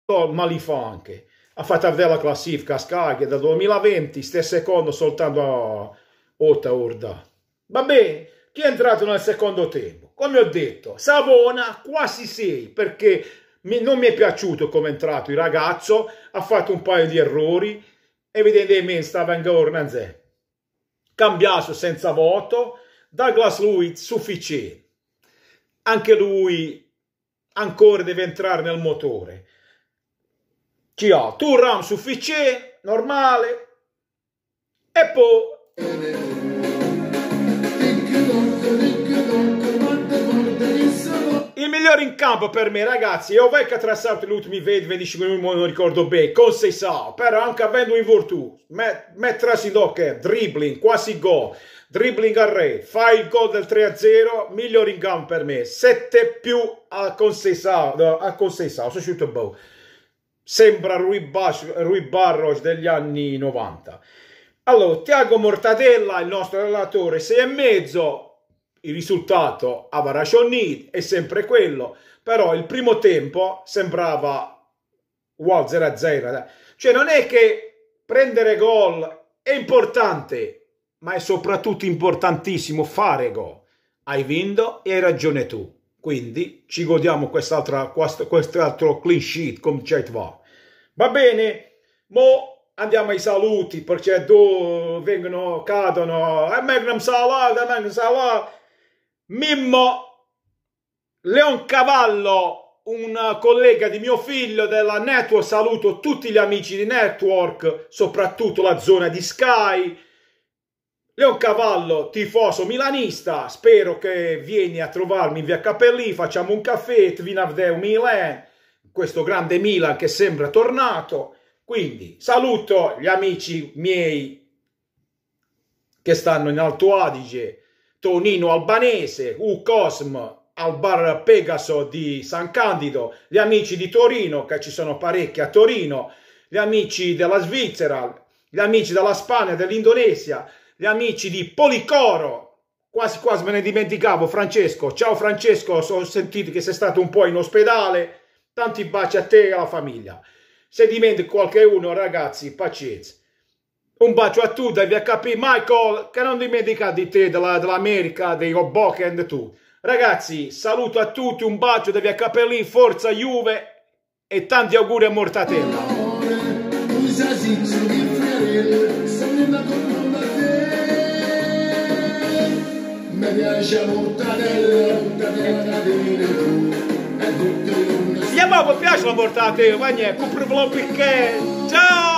Malifà anche. Ha fatto vedere la classifica a Sky che dal 2020 sta secondo soltanto a 8 ore. Va bene, chi è entrato nel secondo tempo? Come ho detto, Savona quasi 6 perché non mi è piaciuto come è entrato il ragazzo, ha fatto un paio di errori, evidentemente stava in governanza. Cambiato senza voto, Douglas Luiz sufficiente. Anche lui ancora deve entrare nel motore. Thuram sufficiente, normale. E poi il migliore in campo per me, ragazzi, io vedo che ha trassato gli ultimi 20-25 minuti, non ricordo bene, con Seisao, però anche avendo in virtù, mettersi in occhio, dribbling, quasi gol, dribbling a rete, fai il gol del 3-0, migliore in campo per me, 7 più con Seisao, sono uscito boh. Sembra Rui Barros degli anni 90. Allora, Tiago Mortadella, il nostro relatore, 6,5. Il risultato aveva ragione, è sempre quello, però il primo tempo sembrava wow 0-0. Cioè non è che prendere gol è importante, ma è soprattutto importantissimo fare gol. Hai vinto e hai ragione tu. Quindi ci godiamo quest'altro clean sheet come ci va. Va bene, mo andiamo ai saluti perché cadono Magnum Salah, Mimmo Leoncavallo, un collega di mio figlio della Network, saluto tutti gli amici di Network, soprattutto la zona di Sky. Leoncavallo, tifoso milanista, spero che vieni a trovarmi in via Capellì, facciamo un caffè, vieni a vedere Milan, questo grande Milan che sembra tornato. Quindi saluto gli amici miei che stanno in Alto Adige, Tonino Albanese, Cosm al bar Pegaso di San Candido, gli amici di Torino, che ci sono parecchi a Torino, gli amici della Svizzera, gli amici della Spagna, dell'Indonesia, gli amici di Policoro, quasi me ne dimenticavo, Francesco, ciao Francesco, ho sentito che sei stato un po' in ospedale, tanti baci a te e alla famiglia. Se dimentico qualcuno, ragazzi, pazienza. Un bacio a tutti, devi capire, Michael, che non dimentica di te, dell'America, dei Hoboken e tu. Ragazzi, saluto a tutti, un bacio, devi capire, forza Juve e tanti auguri a Mortadella. Mi piace la Mortadella, ma niente, compro un perché. Ciao!